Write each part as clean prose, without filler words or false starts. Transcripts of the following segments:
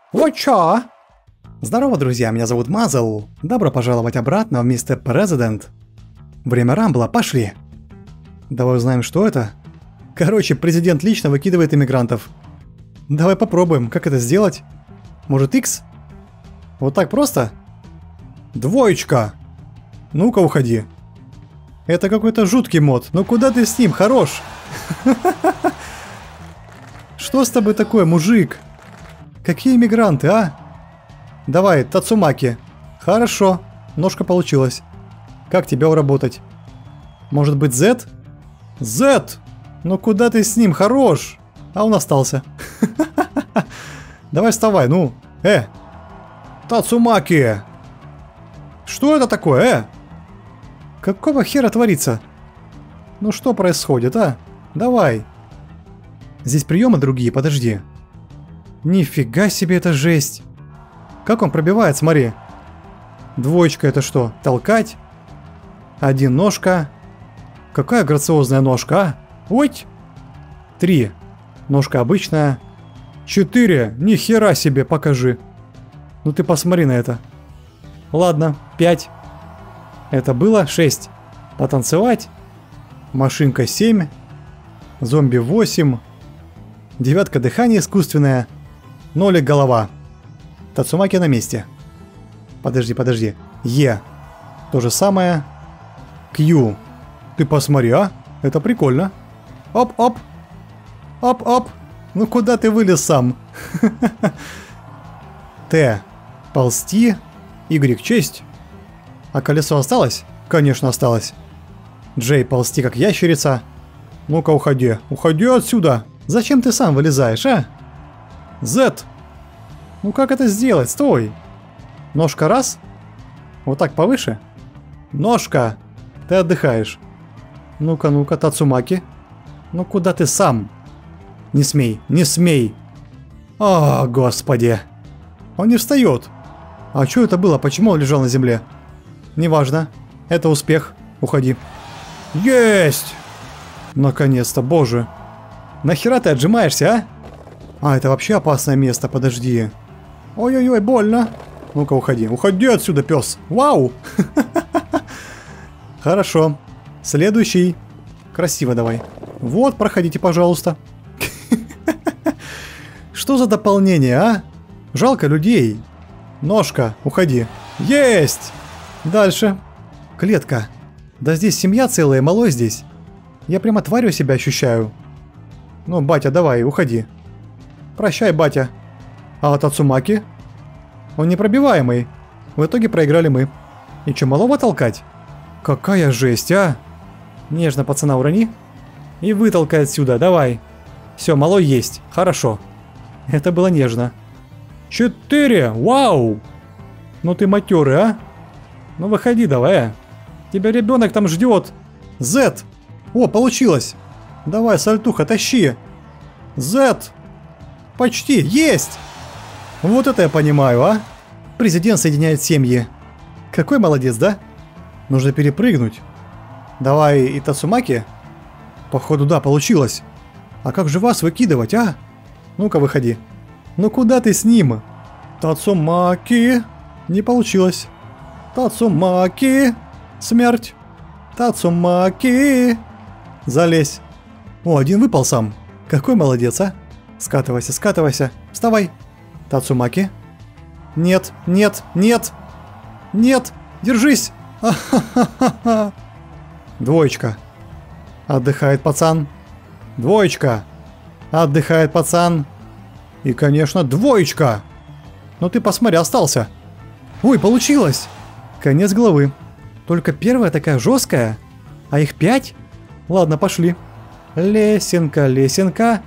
Вот чё? Здорово, друзья, меня зовут Мазл. Добро пожаловать обратно в Mr. President. Время Рамбла, пошли. Давай узнаем, что это. Короче, президент лично выкидывает иммигрантов. Давай попробуем, как это сделать. Может, X? Вот так просто? Двоечка. Ну-ка, уходи. Это какой-то жуткий мод. Ну куда ты с ним? Хорош. Что с тобой такое, мужик? Какие иммигранты, а? Давай, Тацумаки. Хорошо. Ножка получилась. Как тебя уработать? Может быть, Z? Z! Ну куда ты с ним? Хорош. А он остался. Давай вставай, ну. Тацумаки! Что это такое, Какого хера творится? Ну что происходит, а? Давай. Здесь приемы другие, подожди. Нифига себе, это жесть. Как он пробивает, смотри. Двоечка это что? Толкать? Один ножка. Какая грациозная ножка, а? Ой! 3. Ножка обычная. 4. Нихера себе, покажи. Ну ты посмотри на это. Ладно, 5. Это было 6. Потанцевать. Машинка 7. Зомби 8. 9 дыхание искусственное. 0 голова. Тацумаки на месте. Подожди. Е. То же самое. Q. Ты посмотри, а? Это прикольно. Оп-оп. Оп-оп. Ну куда ты вылез сам? Т. Ползти. Y. Честь. А колесо осталось? Конечно, осталось. J. Ползти как ящерица. Ну-ка, уходи. Уходи отсюда. Зачем ты сам вылезаешь, а? Z. Ну как это сделать? Стой. Ножка раз. Вот так повыше. Ножка. Ты отдыхаешь. Ну-ка, Тацумаки. Ну куда ты сам? Не смей, не смей. О, господи. Он не встает. А что это было? Почему он лежал на земле? Неважно. Это успех. Уходи. Есть! Наконец-то, боже. Нахера ты отжимаешься, а? А, это вообще опасное место, подожди. Ой-ой-ой, больно. Ну-ка, уходи. Уходи отсюда, пес. Вау! Хорошо. Следующий. Красиво давай. Вот, проходите, пожалуйста. Что за дополнение, а? Жалко людей. Ножка, уходи. Есть! Дальше. Клетка. Да здесь семья целая, малой здесь. Я прямо тварью себя ощущаю. Ну, батя, давай, уходи. Прощай, батя. А Тацумаки? Он непробиваемый. В итоге проиграли мы. И чё, малого толкать? Какая жесть, а? Нежно пацана урони. И вытолкай отсюда, давай. Все, малой есть. Хорошо. Это было нежно. 4! Вау! Ну ты матерый, а? Ну выходи давай, Тебя ребенок там ждет. Z! О, получилось! Давай, сальтуха, тащи! Z! Почти! Есть! Вот это я понимаю, а? Президент соединяет семьи. Какой молодец, да? Нужно перепрыгнуть. Давай и Тацумаки. Походу, да, получилось. А как же вас выкидывать, а? Ну-ка, выходи. Ну куда ты с ним? Тацумаки. Не получилось. Тацумаки. Смерть. Тацумаки. Залезь. О, один выпал сам. Какой молодец, а? Скатывайся, скатывайся. Вставай. Тацумаки. Нет, нет, нет. Нет. Держись. А-ха-ха-ха. Двоечка. Отдыхает пацан. Двоечка. Отдыхает пацан. И, конечно, двоечка. Ну ты посмотри, остался. Ой, получилось. Конец главы. Только первая такая жесткая. А их 5? Ладно, пошли. Лесенка, лесенка,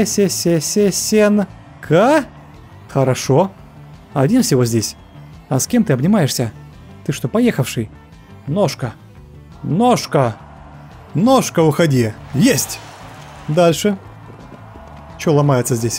лесе-се-се-сен-ка. Хорошо. Один всего здесь. А с кем ты обнимаешься? Ты что, поехавший? Ножка. Ножка. Ножка, уходи. Есть. Дальше. Что ломается здесь,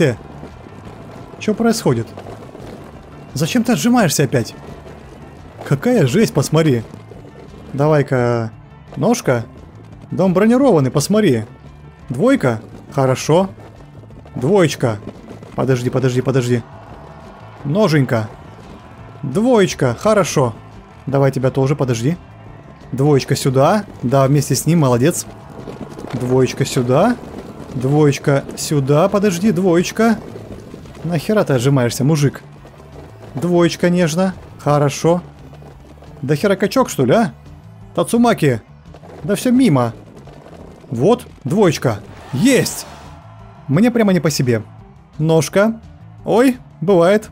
Что происходит? Зачем ты отжимаешься опять? Какая жесть, посмотри. Давай-ка. Ножка. Дом бронированный, посмотри. Двойка. Хорошо. Двоечка. Подожди. Ноженька. Двоечка, хорошо. Давай тебя тоже, подожди. Двоечка сюда. Да, вместе с ним, молодец. Двоечка сюда. Двоечка сюда, подожди, двоечка. Нахера ты отжимаешься, мужик? Двоечка нежно. Хорошо. Да хера качок, что ли, а? Тацумаки. Да все мимо. Вот, двоечка. Есть! Мне прямо не по себе. Ножка. Ой, бывает.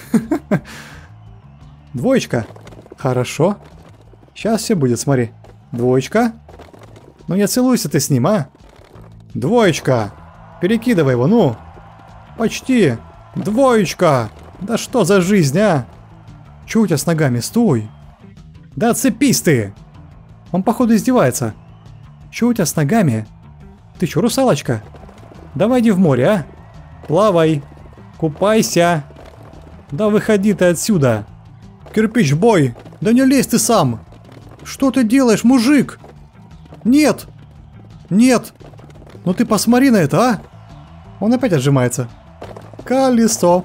Двоечка. Хорошо. Сейчас все будет, смотри. Двоечка. Ну не целуйся ты с ним, а? Двоечка. Перекидывай его, ну. Почти. Двоечка. Да что за жизнь, а? Чё у тебя с ногами? Стой. Да отцепись ты. Он походу издевается. Чё у тебя с ногами? Ты чё, русалочка? Давай иди в море, а? Плавай. Купайся. Да выходи ты отсюда. Кирпич, бой. Да не лезь ты сам. Что ты делаешь, мужик? Нет. Нет. Ну ты посмотри на это, а? Он опять отжимается. Колесо.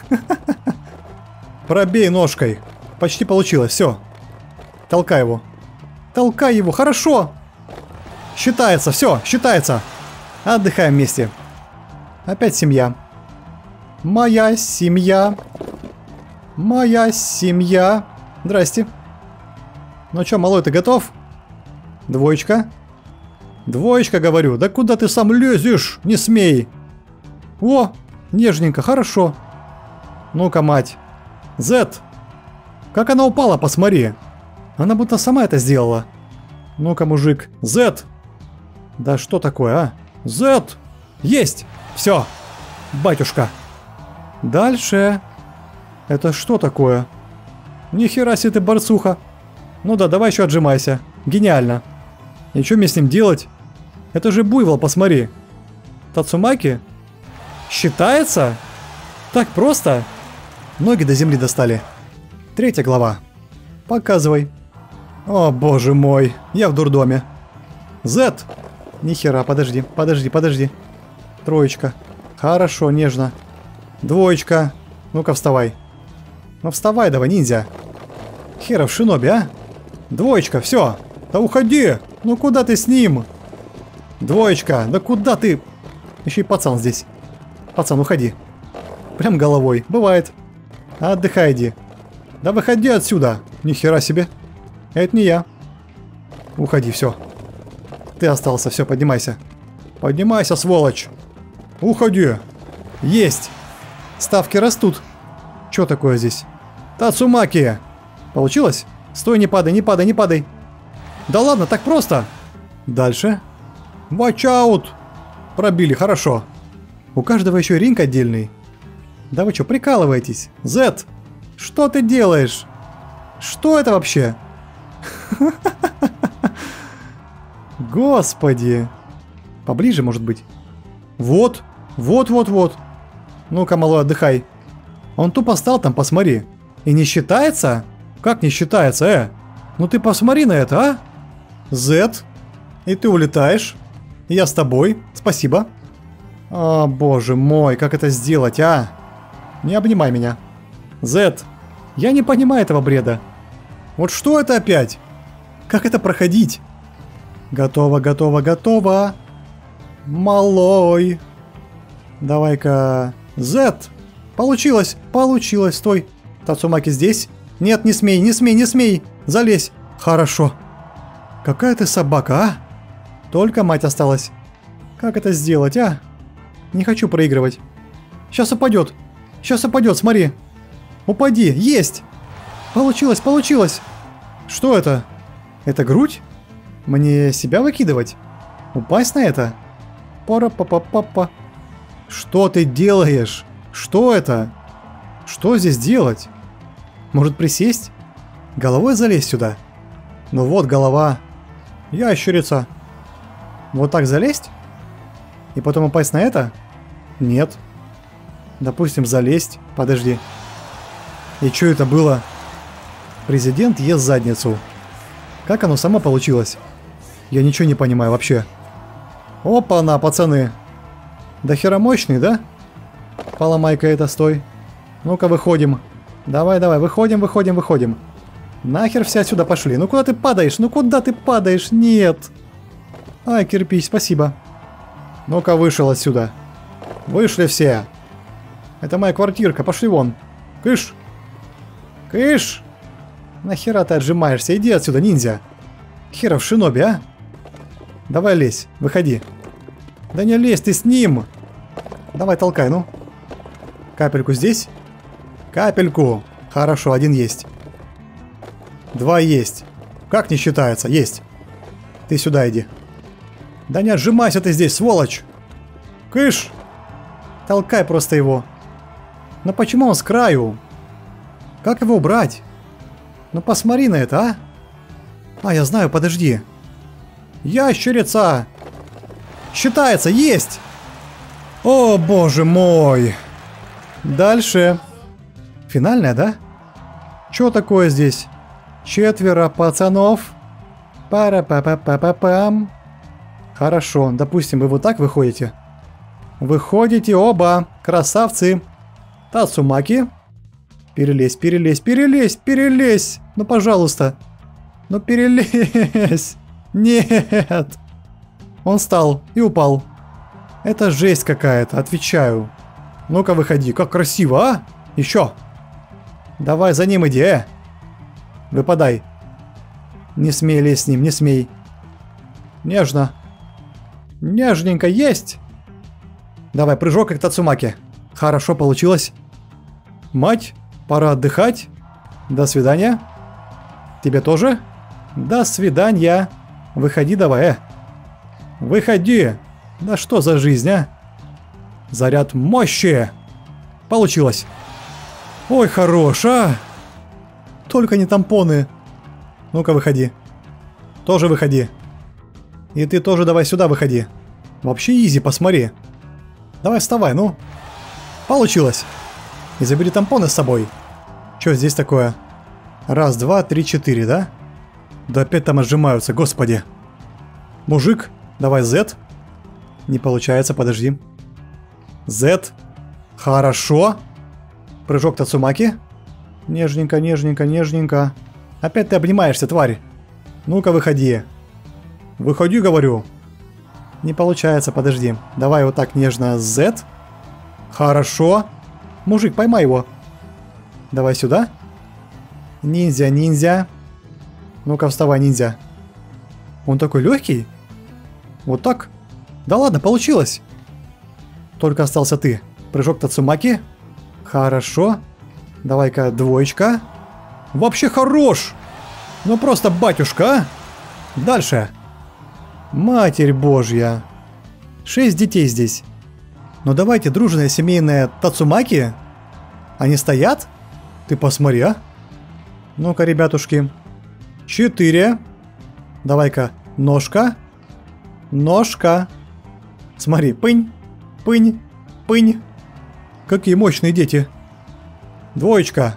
Пробей ножкой. Почти получилось, все. Толкай его. Толкай его, хорошо. Считается, все, считается. Отдыхаем вместе. Опять семья. Моя семья. Моя семья. Здрасте. Ну что, малой, ты готов? Двоечка. Двоечка, говорю. Да куда ты сам лезешь? Не смей. О, нежненько, хорошо. Ну-ка, мать. Z. Как она упала, посмотри. Она будто сама это сделала. Ну-ка, мужик. Z. Да что такое, а? Z. Есть. Все. Батюшка. Дальше. Это что такое? Нихера себе ты, борцуха. Ну да, давай еще отжимайся. Гениально. И что мне с ним делать? Это же буйвол, посмотри. Тацумаки? Считается? Так просто? Ноги до земли достали. 3 глава. Показывай. О, боже мой. Я в дурдоме. Z. Нихера, подожди, подожди, подожди. Троечка. Хорошо, нежно. Двоечка. Ну-ка, вставай. Ну вставай давай, ниндзя. Хера в шиноби, а? Двоечка, все. Да уходи. Ну куда ты с ним? Двоечка, да куда ты? Еще и пацан здесь. Пацан, уходи. Прям головой. Бывает. Отдыхай, иди. Да выходи отсюда. Нихера себе. Это не я. Уходи, все. Ты остался, все, поднимайся. Поднимайся, сволочь. Уходи. Есть. Ставки растут. Что такое здесь? Тацумаки. Получилось? Стой, не падай, не падай, не падай. Да ладно, так просто. Дальше. Watch out. Пробили, хорошо. У каждого еще ринг отдельный. Да вы что, прикалываетесь? Z. Что ты делаешь? Что это вообще? Господи. Поближе, может быть. Вот. Вот, вот, вот. Ну-ка, малой, отдыхай. Он тупо стал там, посмотри. И не считается? Как не считается, Ну ты посмотри на это, а? Z. И ты улетаешь. Я с тобой. Спасибо. О, боже мой, как это сделать, а? Не обнимай меня. Z. Я не понимаю этого бреда. Вот что это опять? Как это проходить? Готово, готово, готово. Малой. Давай-ка. Z. Получилось, получилось. Стой. Тацумаки здесь? Нет, не смей, не смей, не смей. Залезь. Хорошо. Какая ты собака, а? Только мать осталась. Как это сделать, а? Не хочу проигрывать. Сейчас упадет. Сейчас упадет, смотри. Упади. Есть. Получилось, получилось. Что это? Это грудь? Мне себя выкидывать? Упасть на это? Пара-па-па-па-па. Что ты делаешь? Что это? Что здесь делать? Может присесть? Головой залезть сюда? Ну вот голова. Ящерица. Вот так залезть? И потом упасть на это? Нет. Допустим, залезть. Подожди. И что это было? Президент ест задницу. Как оно само получилось? Я ничего не понимаю вообще. Опа-на, пацаны. Да хера мощный, да? Поломай-ка это, стой. Ну-ка, выходим. Давай, давай, выходим, выходим, выходим. Нахер все отсюда пошли. Ну куда ты падаешь? Ну куда ты падаешь? Нет. Ай, кирпич, спасибо. Ну-ка, вышел отсюда. Вышли все. Это моя квартирка, пошли вон. Кыш. Кыш. Нахера ты отжимаешься? Иди отсюда, ниндзя. Херов шиноби, а? Давай лезь, выходи. Да не лезь, ты с ним. Давай толкай, ну. Капельку здесь. Капельку. Хорошо, один есть. Два есть. Как не считается? Есть. Ты сюда иди. Да не отжимайся ты здесь, сволочь. Кыш. Толкай просто его. Но почему он с краю? Как его убрать? Ну посмотри на это, а. А, я знаю, подожди. Ящерица. Считается, есть. О, боже мой. Дальше. Финальная, да? Что такое здесь? 4 пацанов. Пара-па-па-па-па-пам. Хорошо, допустим, вы вот так выходите. Выходите оба, красавцы. Тацумаки. Перелезь, перелезь, перелезь, перелезь. Ну, пожалуйста. Ну, перелезь. Нет. Он встал и упал. Это жесть какая-то, отвечаю. Ну-ка, выходи. Как красиво, а? Еще. Давай за ним иди, Выпадай. Не смей лезть с ним, не смей. Нежно. Нежненько, есть. Давай, прыжок как Тацумаки. Хорошо получилось. Мать, пора отдыхать. До свидания. Тебе тоже? До свидания. Выходи давай, Выходи. Да что за жизнь, а? Заряд мощи. Получилось. Ой, хорош, а? Только не тампоны. Ну-ка, выходи. Тоже выходи. И ты тоже давай сюда выходи. Вообще изи, посмотри. Давай вставай, ну. Получилось. И забери тампоны с собой. Что здесь такое? Раз, два, три, 4, да? Да опять там отжимаются, господи. Мужик, давай Z. Не получается, подожди. Z. Хорошо. Прыжок Тацумаки. Нежненько, нежненько, нежненько. Опять ты обнимаешься, тварь. Ну-ка, выходи. Выходи, говорю. Не получается, подожди. Давай вот так нежно Z. Хорошо. Мужик, поймай его. Давай сюда. Ниндзя, ниндзя. Ну-ка, вставай, ниндзя. Он такой легкий. Вот так. Да ладно, получилось. Только остался ты. Прыжок Тацумаки. Хорошо. Давай-ка двоечка. Вообще хорош. Ну просто батюшка, а? Дальше. Матерь Божья. 6 детей здесь. Ну давайте, дружная семейная Тацумаки. Они стоят? Ты посмотри, а? Ну-ка, ребятушки. 4. Давай-ка, ножка. Ножка. Смотри, пынь, пынь, пынь. Какие мощные дети. Двоечка.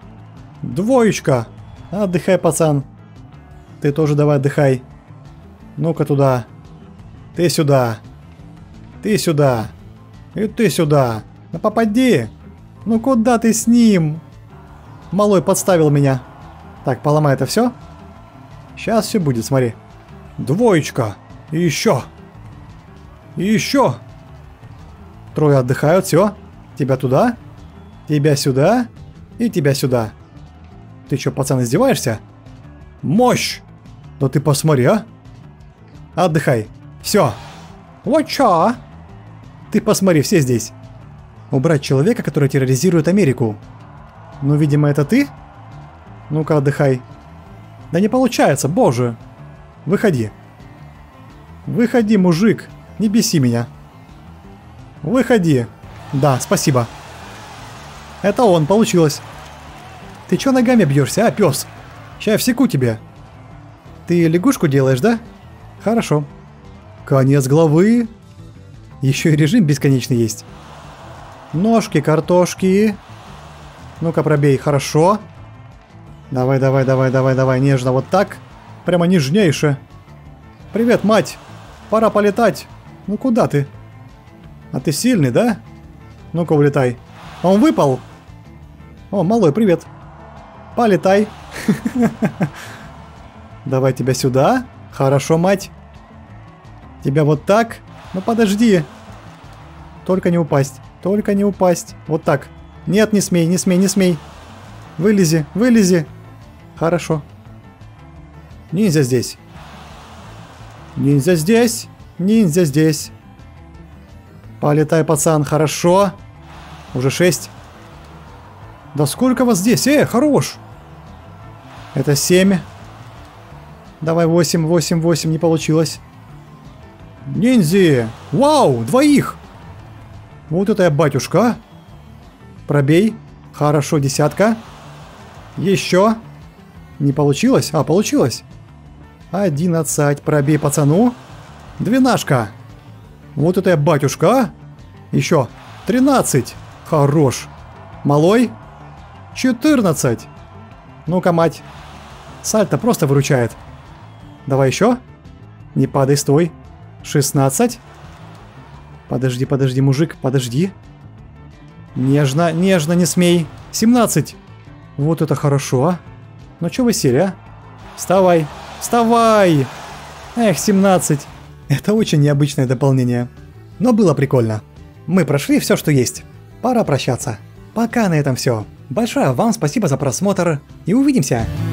Двоечка. Отдыхай, пацан. Ты тоже давай отдыхай. Ну-ка туда. Ты сюда. Ты сюда. И ты сюда. Ну попади. Ну куда ты с ним? Малой подставил меня. Так, поломай это все. Сейчас все будет, смотри. Двоечка. И еще. И еще. Трое отдыхают, все. Тебя туда. Тебя сюда. И тебя сюда. Ты что, пацан, издеваешься? Мощь! Да ты посмотри, а. Отдыхай. Все. Вот чё? Ты посмотри, все здесь. Убрать человека, который терроризирует Америку. Ну, видимо, это ты? Ну-ка, отдыхай. Да не получается, боже. Выходи. Выходи, мужик. Не беси меня. Выходи. Да, спасибо. Это он, получилось. Ты чё ногами бьешься, а, пёс? Ща я всеку тебе. Ты лягушку делаешь, да? Хорошо. Конец главы. Еще и режим бесконечный есть. Ножки, картошки. Ну-ка, пробей, хорошо. Давай, давай, давай, давай, давай, нежно, вот так. Прямо нежнейше. Привет, мать. Пора полетать. Ну куда ты? А ты сильный, да? Ну-ка, улетай. Он выпал. О, малой, привет. Полетай. Давай тебя сюда. Хорошо, мать. Тебя вот так. Ну подожди. Только не упасть. Только не упасть. Вот так. Нет, не смей, не смей, не смей. Вылези, вылези. Хорошо. Ниндзя здесь. Ниндзя здесь. Ниндзя здесь. Полетай, пацан, хорошо. Уже 6. Да сколько вас здесь? Хорош. Это 7. Давай 8, 8, 8. Не получилось. Ниндзя. Вау, двоих. Вот это я батюшка, а. Пробей. Хорошо, 10. Еще. Не получилось? А, получилось. 11. Пробей пацану. 12. Вот это я батюшка, а. Еще. 13. Хорош. Малой. 14. Ну-ка, мать. Сальто просто выручает. Давай еще. Не падай, стой. 16. Подожди, подожди, мужик, подожди. Нежно, нежно, не смей. 17. Вот это хорошо, а. Ну чё вы сели, а? Вставай, вставай. Эх, 17. Это очень необычное дополнение. Но было прикольно. Мы прошли все, что есть. Пора прощаться. Пока на этом все. Большое вам спасибо за просмотр и увидимся!